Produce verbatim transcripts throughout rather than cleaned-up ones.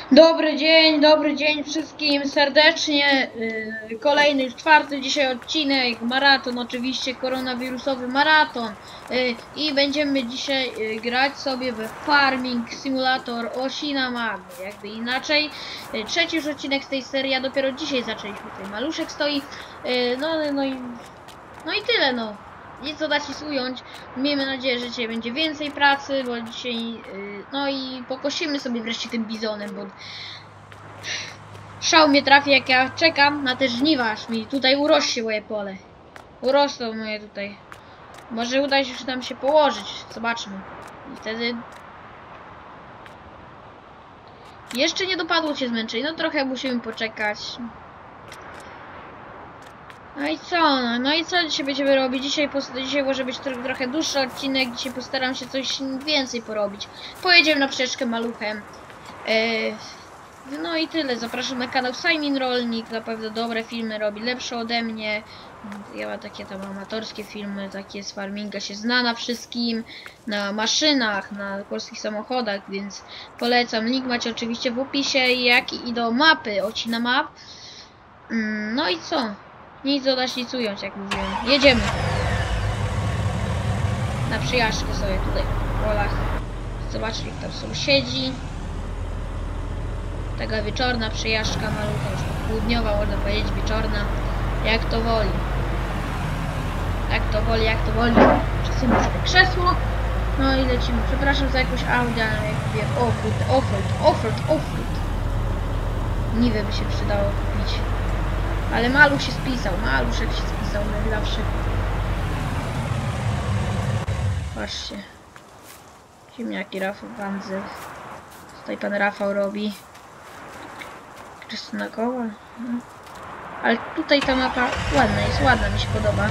Dobry dzień, dobry dzień wszystkim serdecznie. Yy, kolejny, już czwarty dzisiaj odcinek, maraton, oczywiście koronawirusowy maraton. Yy, I będziemy dzisiaj yy, grać sobie we Farming Simulator Osina Magny, jakby inaczej. Yy, trzeci już odcinek z tej serii, a dopiero dzisiaj zaczęliśmy. Tutaj maluszek stoi. Yy, no, no i no i tyle, no. Nic co dać nic ująć. Miejmy nadzieję, że dzisiaj będzie więcej pracy, bo dzisiaj... Yy, no i pokosimy sobie wreszcie tym bizonem, bo... Szał mnie trafi, jak ja czekam na te żniwa, aż mi tutaj urośnie moje pole. Urosło moje tutaj. Może uda się nam się położyć. Zobaczmy. I wtedy... Jeszcze nie dopadło się zmęczenie. No trochę musimy poczekać. No i co? No, no i co dzisiaj będziemy robić? Dzisiaj, dzisiaj może być tro trochę dłuższy odcinek. Dzisiaj postaram się coś więcej porobić. Pojedziemy na przeczkę maluchem. Yy, no i tyle. Zapraszam na kanał Simon Rolnik. Naprawdę dobre filmy robi. Lepsze ode mnie. Ja mam takie tam amatorskie filmy. Takie z farminga się zna na wszystkim. Na maszynach, na polskich samochodach. Więc polecam. Link macie oczywiście w opisie. Jak i do mapy. Ocina map. Yy, no i co? Nic dodać, nic ująć, jak mówiłem. Jedziemy. Na przyjażdżkę sobie tutaj w polach. Zobaczcie, jak tam sąsiedzi. Taka wieczorna przyjażdżka malucha, już popołudniowa, można powiedzieć, wieczorna. Jak to woli. Jak to woli, jak to woli. Przesuńmy sobie krzesło. No i lecimy. Przepraszam za jakąś audio, ale jak mówię, offroad, offroad, offroad, offroad. Niby by się przydało kupić. Ale maluch się spisał, maluszek się spisał najlepszy. Patrzcie. Ziemniaki Rafał Bandzy. Tutaj pan Rafał robi. Krystyna Koła. No. Ale tutaj ta mapa ładna jest, ładna, mi się podoba.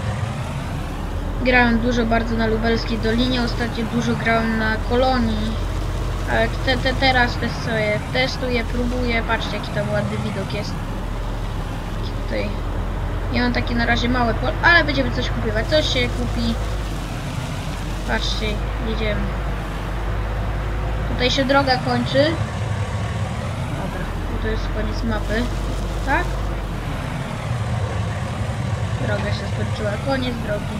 Grałem dużo bardzo na Lubelskiej Dolinie, ostatnio dużo grałem na Kolonii. Ale te, te, teraz też sobie testuję, próbuję. Patrzcie, jaki tam ładny widok jest. Tutaj. Ja mam takie na razie małe pole, ale będziemy coś kupywać. Coś się kupi. Patrzcie, jedziemy. Tutaj się droga kończy. Dobra, to jest koniec mapy. Tak? Droga się skończyła. Koniec drogi.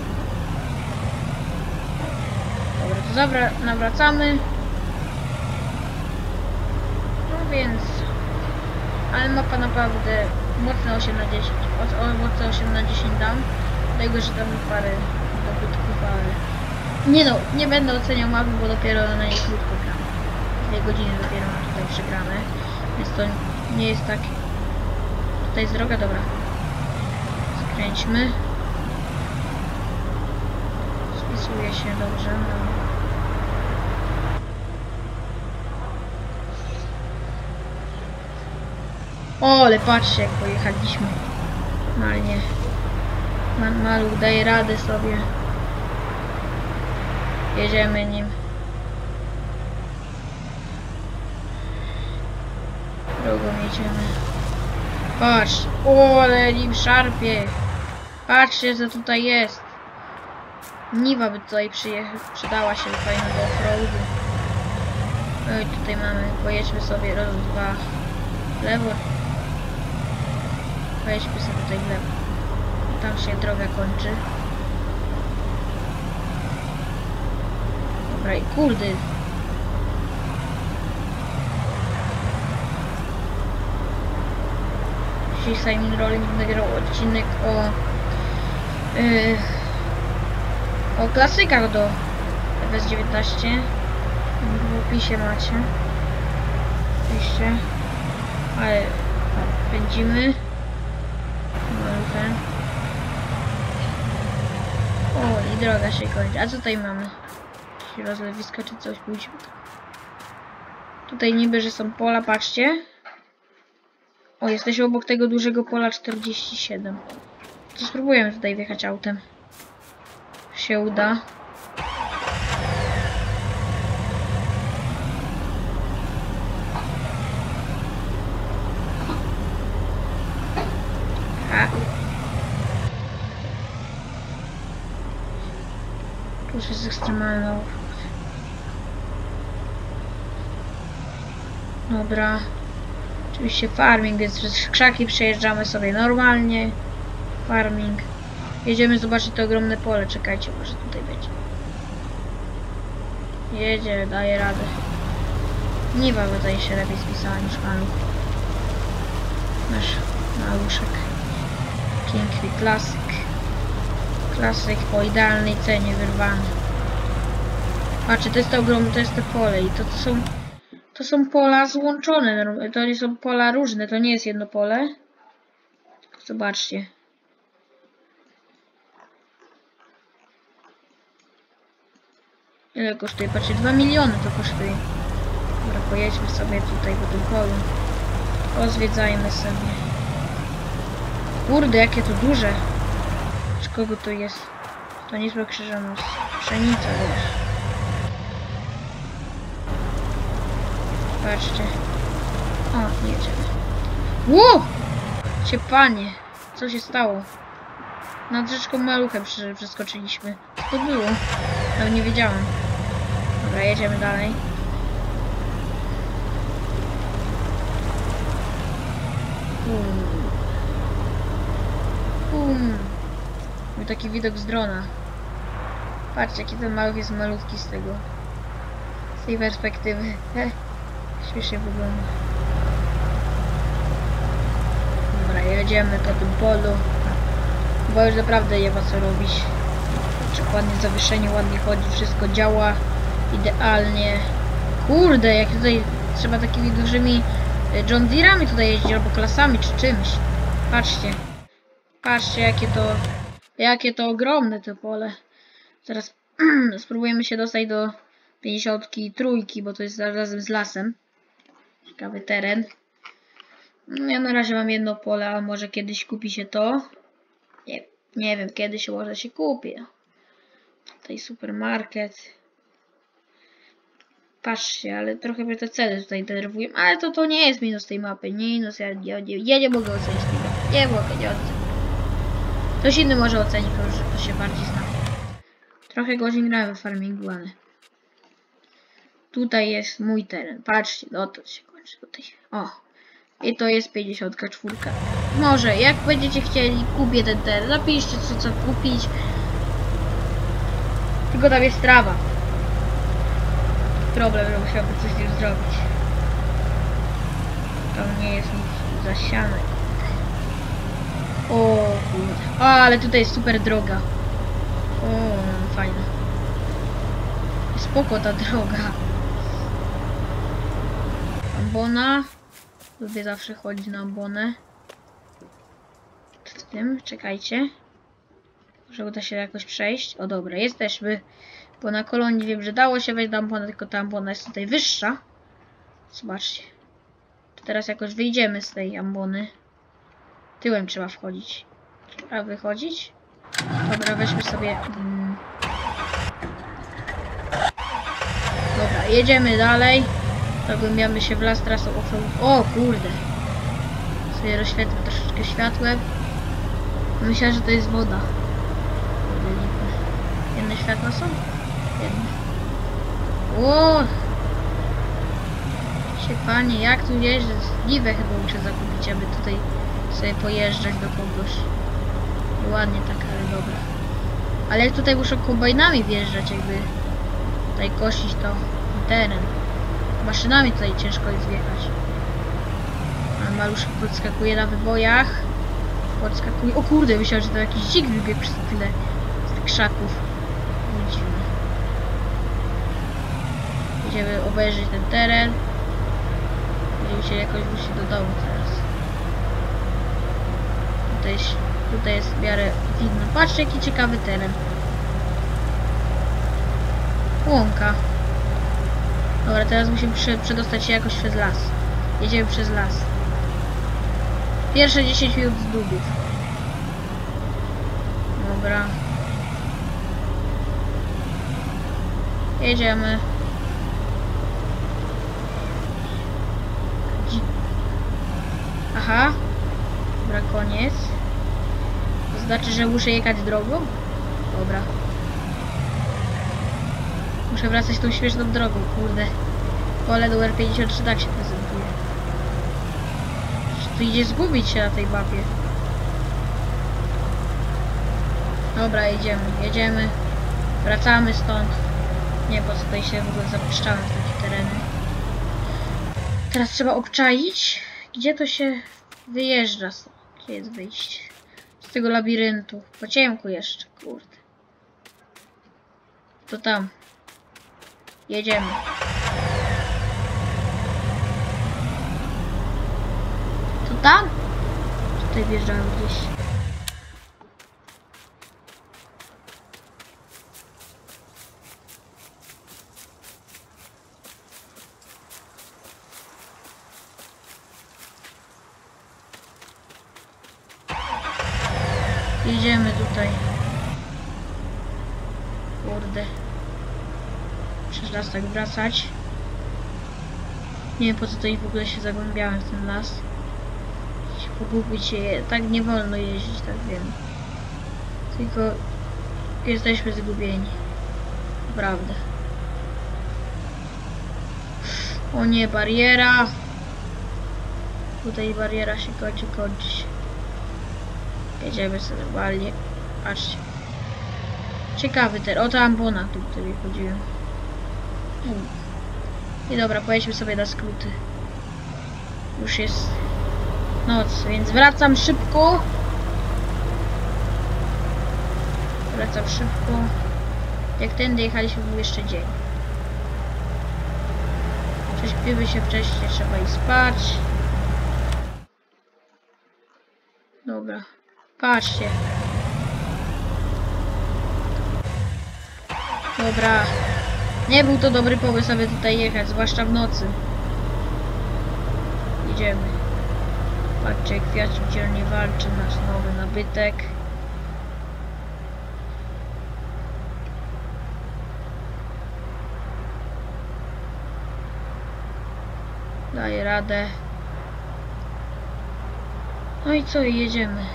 Dobra, to zabra nawracamy. No więc... Ale mapa naprawdę... Mocno osiem na dziesięć. O, o, mocno osiem na dziesięć dam. Dlatego, że tam parę dobytków, ale... Nie no, nie będę oceniał mapy, bo dopiero na niej krótko gram. Dwie godziny dopiero mam tutaj przegrane. Więc to nie jest tak... Tutaj jest droga, dobra. Skręćmy. Spisuje się dobrze. No. O, ale patrzcie, jak pojechaliśmy. Normalnie. Man, maluch daje radę sobie. Jedziemy nim. Drogą jedziemy. Patrz. O, ale nim szarpie. Patrzcie, co tutaj jest. Niwa by tutaj przydała się do fajnego offroadu. No i tutaj mamy. Pojedźmy sobie raz, dwa. W lewo. Pojedźmy sobie tutaj w lewo. Tam się droga kończy. Dobra i kurde. Dzisiaj Simon Rolling nagrał odcinek o yy, o klasykach do F S dziewiętnaście. W opisie macie. Oczywiście. Ale pędzimy. O, i droga się kończy. A co tutaj mamy? Jakieś rozlewisko czy coś? Pójdźmy. Tutaj niby, że są pola, patrzcie. O, jesteśmy obok tego dużego pola czterdzieści siedem. To spróbujemy tutaj wjechać autem. Się uda. A. Tu jest ekstremalna. Dobra. Oczywiście farming, więc przez krzaki przejeżdżamy sobie normalnie. Farming. Jedziemy zobaczyć to ogromne pole. Czekajcie, może tutaj będzie. Jedzie, daje radę. Niwa wydaje się lepiej spisała niż maluch. Nasz maluszek. Piękny klasyk. Klasyk po idealnej cenie wyrwany. Patrzcie, to jest to ogromne, to jest to pole i to, to są to są pola złączone, to nie są pola różne, to nie jest jedno pole. Zobaczcie. Ile kosztuje? Patrzcie, dwa miliony to kosztuje. Dobra, pojedźmy sobie tutaj po tym polu. Pozwiedzajmy sobie. Kurde, jakie to duże. Z kogo to jest? To niezłe krzyżonos. Pszenica też. Patrzcie. O, jedziemy. Ło! Cię panie. Co się stało? Nad rzeczką Maluchem przeskoczyliśmy. Co to było? Nawet nie wiedziałam. Dobra, jedziemy dalej. Um. Um. Był taki widok z drona. Patrzcie, jaki ten Maluch jest malutki z tego. Z tej perspektywy. Śmiesznie wygląda. Dobra, jedziemy po tym polu. Bo już naprawdę nie ma co robić. Ładnie zawieszenie, ładnie chodzi, wszystko działa idealnie. Kurde, jak tutaj trzeba takimi dużymi John Deere'ami tutaj jeździć, albo klasami, czy czymś. Patrzcie. Patrzcie, jakie to jakie to ogromne to pole. Teraz spróbujemy się dostać do pięćdziesiątki trójki, bo to jest razem z lasem. Ciekawy teren. No, ja na razie mam jedno pole, a może kiedyś kupi się to. Nie, nie wiem, kiedy się może się kupi. Tutaj supermarket. Patrzcie, ale trochę mnie te ceny tutaj denerwują. Ale to, to nie jest minus tej mapy. Minus, ja, ja, ja, ja nie mogę ocenić tego. Nie mogę, nie ocenię. Ktoś inny może ocenić, że to się bardziej zna. Trochę godzin grałem w farmingu, ale... Tutaj jest mój teren. Patrzcie, no to się kończy tutaj. O. I to jest pięćdziesiąt cztery. Może, jak będziecie chcieli, kupię ten teren. Napiszcie, co, co kupić. Tylko tam jest trawa. Problem, że musiałbym coś z tym zrobić. Tam nie jest nic zasiane. O kurde. A, ale tutaj jest super droga. O, fajna. Spoko ta droga. Ambona. Lubię zawsze chodzić na ambonę. W tym, czekajcie. Może uda się jakoś przejść. O dobra, jesteśmy. Bo na kolonii wiem, że dało się wejść do ambony, tylko ta ambona jest tutaj wyższa. Zobaczcie. To teraz jakoś wyjdziemy z tej ambony. Tyłem trzeba wchodzić. Trzeba wychodzić. Dobra, weźmy sobie... Hmm. Dobra, jedziemy dalej. Zagłębiamy się w las trasą offroad. O kurde. Sobie rozświetlę troszeczkę światłem. Myślałem, że to jest woda. Jedne światła są? Jedne. O! Się panie, jak tu jeżdżę? Niwę chyba muszę zakupić, aby tutaj sobie pojeżdżać do kogoś. Ładnie tak, ale dobra. Ale tutaj muszę kombajnami wjeżdżać, jakby tutaj kosić to teren. Maszynami tutaj ciężko jest wjechać. A maluszek podskakuje na wybojach. Podskakuje. O kurde, myślałem, że to jakiś dzik wybiegł przez tyle z tych krzaków. Widzimy. Będziemy obejrzeć ten teren. Będziemy się jakoś wrócić do domu teraz. Tutaj, tutaj jest w miarę widno. Patrzcie, jaki ciekawy teren. Łąka. Dobra, teraz musimy przedostać się jakoś przez las. Jedziemy przez las. Pierwsze dziesięć minut z długów. Dobra. Jedziemy. Aha. Dobra, koniec. To znaczy, że muszę jechać drogą? Dobra. Muszę wracać tą śmieszną drogą, kurde. Pole numer pięćdziesiąt trzy tak się prezentuje. Tu idzie zgubić się na tej mapie. Dobra, jedziemy, jedziemy. Wracamy stąd. Nie, po co tutaj się w ogóle zapuszczamy w takie tereny. Teraz trzeba obczaić, gdzie to się wyjeżdża. Gdzie jest wyjście? Z tego labiryntu. Po ciemku jeszcze, kurde. To tam. Jedziemy. To tam? Tutaj wjeżdżamy gdzieś. Jedziemy tutaj. Kurde. Przez las tak wracać. Nie wiem po co tutaj w ogóle się zagłębiałem w ten las. Się pogubić się. Tak nie wolno jeździć, tak wiem. Tylko jesteśmy zgubieni. Naprawdę. O nie, bariera. Tutaj bariera się kończy, kończy się. Jedziemy sobie normalnie. Patrzcie. Ciekawy ten. O, ta ambona, tu tutaj chodziłem. I dobra, pojedźmy sobie na skróty. Już jest noc, więc wracam szybko. Wracam szybko. Jak tędy jechaliśmy, był jeszcze dzień. Prześpimy się wcześniej, trzeba i spać. Dobra. Patrzcie. Dobra. Nie był to dobry pomysł, aby tutaj jechać, zwłaszcza w nocy. Idziemy. Patrzcie, kwiaciu dzielnie walczy, nasz nowy nabytek. Daje radę. No i co, jedziemy.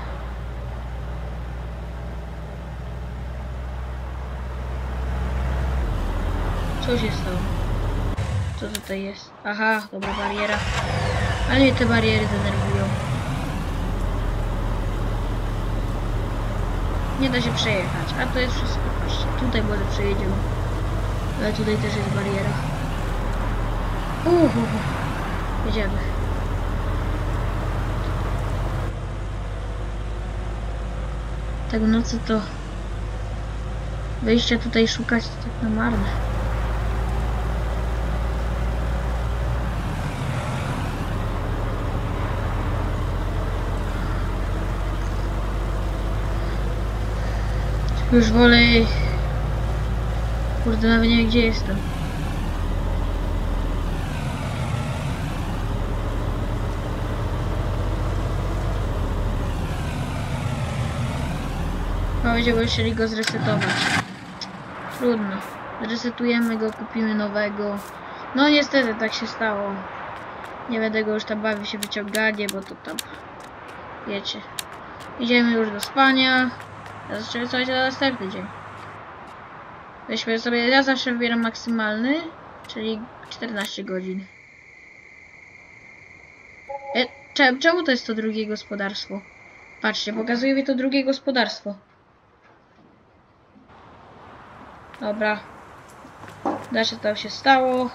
Co się stało? Co tutaj jest? Aha, dobra bariera. Ale mnie te bariery denerwują. Nie da się przejechać, a to jest wszystko. Patrzcie, tutaj może przejedziemy. Ale tutaj też jest bariera. Uhu, jedziemy. Tak w nocy to wyjścia tutaj szukać to tak na marne. Już wolę... Kurde, nawet nie wiem gdzie jestem. No, będziemy musieli go zresetować. Trudno. Zresetujemy go, kupimy nowego. No niestety tak się stało. Nie będę go już tam bawił się wyciąganie, bo to tam... Wiecie. Idziemy już do spania. Ja zaczynamy słuchać na następny dzień. Weźmy sobie, ja zawsze wybieram maksymalny, czyli czternaście godzin. E, czemu, czemu to jest to drugie gospodarstwo? Patrzcie, pokazuje mi to drugie gospodarstwo. Dobra. Znaczy to się stało.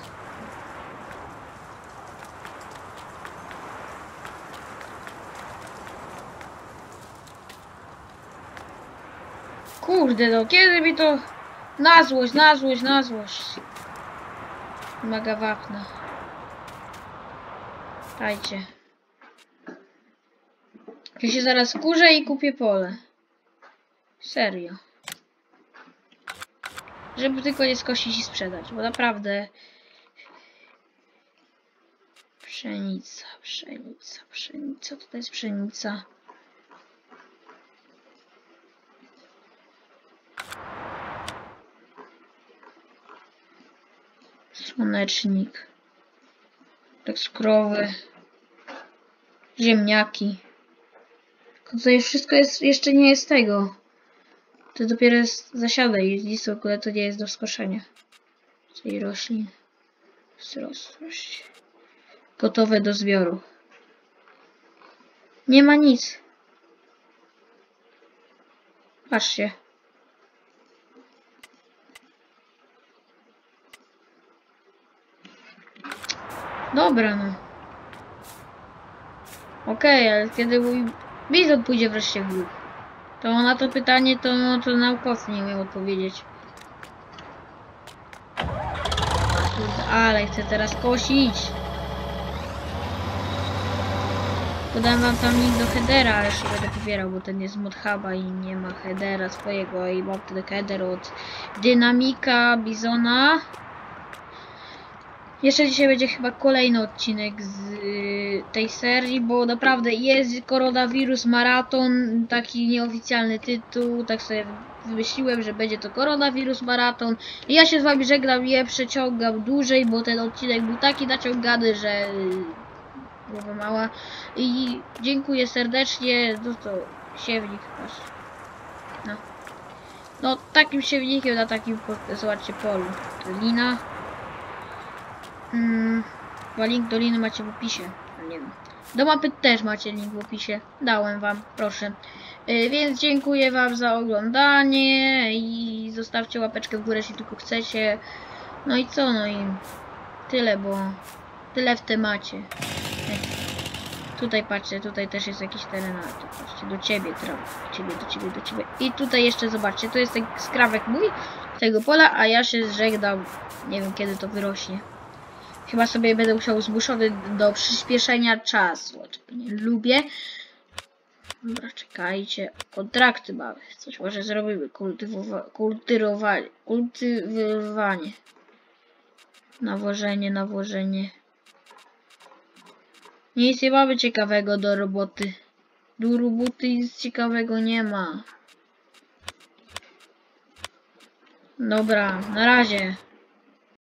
Kurde no, kiedy mi to... Na złość, na złość, na złość. Maga wapna. Dajcie. Ja się zaraz kurzę i kupię pole. Serio. Żeby tylko nie skosić i sprzedać, bo naprawdę... Pszenica, pszenica, pszenica. Co to jest pszenica? Słonecznik. Tak skrowy. Ziemniaki. Tutaj wszystko jest, jeszcze nie jest tego. To dopiero jest zasiada i list w ogóle to nie jest do skoszenia. Tej roślin. Wzrosłość. Gotowe do zbioru. Nie ma nic. Patrzcie. Dobra, no. Okej, okay, ale kiedy mój bizon pójdzie wreszcie w ruch? To na to pytanie to, no, to naukowcy nie umieją odpowiedzieć. Kurde, ale chcę teraz kosić. Podam wam tam link do headera, ale jeszcze będę pobierał, bo ten jest z modhuba i nie ma headera swojego i mam ten header od Dynamika Bizona. Jeszcze dzisiaj będzie chyba kolejny odcinek z y, tej serii, bo naprawdę jest Koronawirus Maraton, taki nieoficjalny tytuł, tak sobie wymyśliłem, że będzie to Koronawirus Maraton. I ja się z wami żegnam, nie przeciągam dłużej, bo ten odcinek był taki naciągany, że głowa mała. I dziękuję serdecznie, no to siewnik masz. No. No takim siewnikiem na takim, zobaczcie, polu. To lina. Hmm, link do liny macie w opisie. Nie wiem. Do mapy też macie link w opisie. Dałem wam, proszę. Yy, więc dziękuję wam za oglądanie i zostawcie łapeczkę w górę, jeśli tylko chcecie. No i co? No i tyle, bo tyle w temacie. Tutaj patrzcie, tutaj też jest jakiś teren, ale tu patrzcie, do ciebie trawa, do ciebie, do ciebie, do ciebie. I tutaj jeszcze zobaczcie, to jest ten skrawek mój, tego pola, a ja się zżegnam, nie wiem kiedy to wyrośnie. Chyba sobie będę musiał zmuszony do przyspieszenia czasu, nie lubię. Dobra, czekajcie, kontrakty mamy, coś może zrobimy, kultywowanie, kultywowanie, kultywowanie. Nawożenie, nawożenie. Nic nie mamy ciekawego do roboty. Do roboty nic ciekawego nie ma. Dobra, na razie.